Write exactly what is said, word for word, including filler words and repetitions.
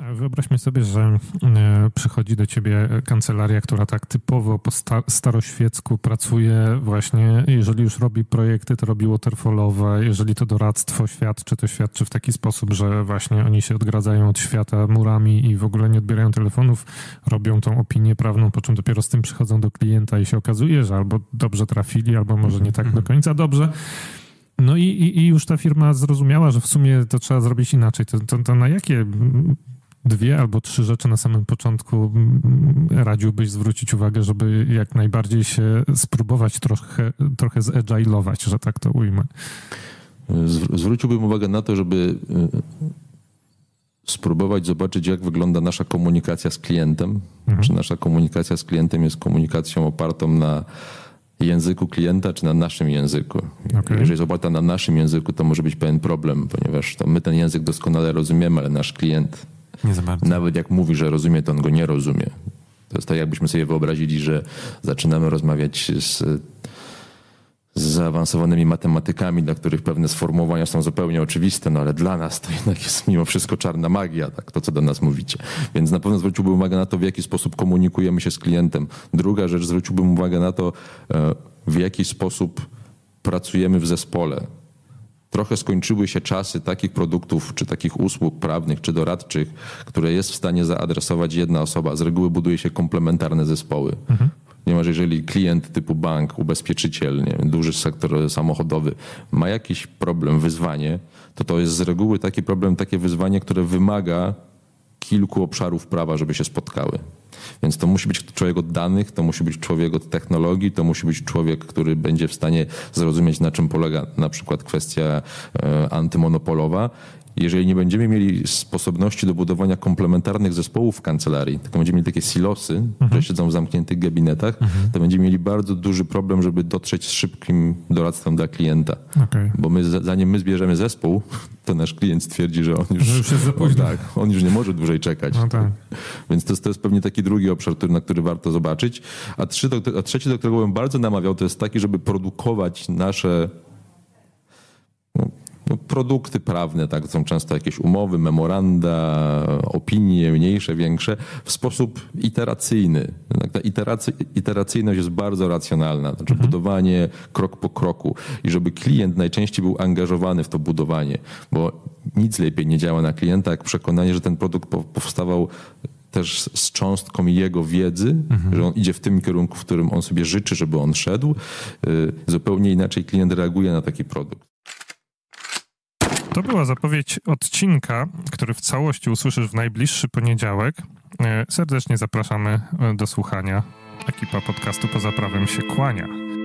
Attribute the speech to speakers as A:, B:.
A: Wyobraźmy sobie, że przychodzi do ciebie kancelaria, która tak typowo po staroświecku pracuje właśnie, jeżeli już robi projekty, to robi waterfallowe, jeżeli to doradztwo świadczy, to świadczy w taki sposób, że właśnie oni się odgradzają od świata murami i w ogóle nie odbierają telefonów, robią tą opinię prawną, po czym dopiero z tym przychodzą do klienta i się okazuje, że albo dobrze trafili, albo może nie tak do końca dobrze. No i, i, i już ta firma zrozumiała, że w sumie to trzeba zrobić inaczej. To, to, to na jakie dwie albo trzy rzeczy na samym początku radziłbyś zwrócić uwagę, żeby jak najbardziej się spróbować trochę, trochę zagilować, że tak to ujmę?
B: Zwróciłbym uwagę na to, żeby spróbować zobaczyć, jak wygląda nasza komunikacja z klientem. Mhm. Czy nasza komunikacja z klientem jest komunikacją opartą na języku klienta, czy na naszym języku. Okay. Jeżeli jest oparta na naszym języku, to może być pewien problem, ponieważ to my ten język doskonale rozumiemy, ale nasz klient
A: nie za bardzo.
B: Nawet jak mówi, że rozumie, to on go nie rozumie. To jest tak, jakbyśmy sobie wyobrazili, że zaczynamy rozmawiać z, z zaawansowanymi matematykami, dla których pewne sformułowania są zupełnie oczywiste, no ale dla nas to jednak jest mimo wszystko czarna magia, tak, to co do nas mówicie. Więc na pewno zwróciłbym uwagę na to, w jaki sposób komunikujemy się z klientem. Druga rzecz, zwróciłbym uwagę na to, w jaki sposób pracujemy w zespole. Trochę skończyły się czasy takich produktów, czy takich usług prawnych, czy doradczych, które jest w stanie zaadresować jedna osoba. Z reguły buduje się komplementarne zespoły. Mhm. Ponieważ jeżeli klient typu bank, ubezpieczyciel, nie wiem, duży sektor samochodowy ma jakiś problem, wyzwanie, to to jest z reguły taki problem, takie wyzwanie, które wymaga kilku obszarów prawa, żeby się spotkały. Więc to musi być człowiek od danych, to musi być człowiek od technologii, to musi być człowiek, który będzie w stanie zrozumieć, na czym polega na przykład kwestia antymonopolowa. Jeżeli nie będziemy mieli sposobności do budowania komplementarnych zespołów w kancelarii, tylko będziemy mieli takie silosy, mhm. które siedzą w zamkniętych gabinetach, mhm. to będziemy mieli bardzo duży problem, żeby dotrzeć z szybkim doradztwem dla klienta. Okay. Bo my, zanim my zbierzemy zespół, to nasz klient stwierdzi, że on już,
A: że już jest za późno.
B: Tak, on już nie może dłużej czekać.
A: No tak.
B: Więc to jest, to jest pewnie taki drugi obszar, który, na który warto zobaczyć. A, trzy, do, a trzeci, do którego bym bardzo namawiał, to jest taki, żeby produkować nasze no, no, produkty prawne, tak, to są często jakieś umowy, memoranda, opinie, mniejsze, większe, w sposób iteracyjny. Ta iteracy, iteracyjność jest bardzo racjonalna, znaczy mhm. budowanie krok po kroku i żeby klient najczęściej był angażowany w to budowanie, bo nic lepiej nie działa na klienta, jak przekonanie, że ten produkt powstawał też z cząstką jego wiedzy, mhm. że on idzie w tym kierunku, w którym on sobie życzy, żeby on szedł. Zupełnie inaczej klient reaguje na taki produkt.
A: To była zapowiedź odcinka, który w całości usłyszysz w najbliższy poniedziałek. Serdecznie zapraszamy do słuchania. Ekipa podcastu Poza Prawem się kłania.